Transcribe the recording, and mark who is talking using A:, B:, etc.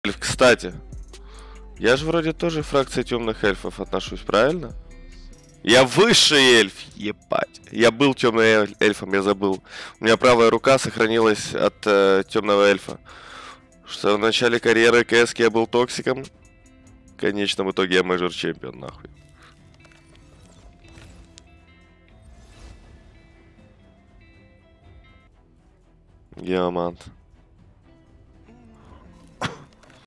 A: Кстати, я же вроде тоже фракция темных эльфов отношусь, правильно? Я высший эльф, ебать. Я был темным эльфом, я забыл. У меня правая рука сохранилась от темного эльфа. Что в начале карьеры КС я был токсиком. В конечном итоге я мажор чемпион, нахуй. Геомант.